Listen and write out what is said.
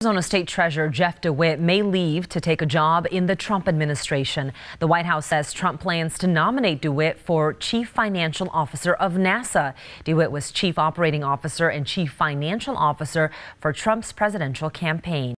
Arizona State Treasurer Jeff DeWit may leave to take a job in the Trump administration. The White House says Trump plans to nominate DeWit for Chief Financial Officer of NASA. DeWit was Chief Operating Officer and Chief Financial Officer for Trump's presidential campaign.